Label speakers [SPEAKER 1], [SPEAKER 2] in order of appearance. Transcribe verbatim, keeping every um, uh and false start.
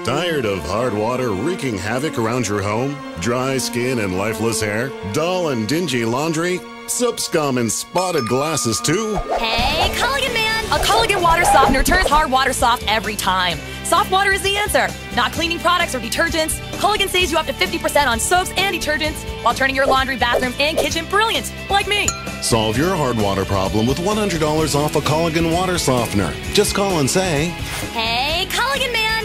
[SPEAKER 1] Tired of hard water wreaking havoc around your home? Dry skin and lifeless hair? Dull and dingy laundry? Soap scum and spotted glasses too?
[SPEAKER 2] Hey, Culligan man! A Culligan water softener turns hard water soft every time. Soft water is the answer. Not cleaning products or detergents. Culligan saves you up to fifty percent on soaps and detergents while turning your laundry, bathroom, and kitchen brilliant, like me.
[SPEAKER 1] Solve your hard water problem with one hundred dollars off a Culligan water softener. Just call and say,
[SPEAKER 2] Hey, Culligan man!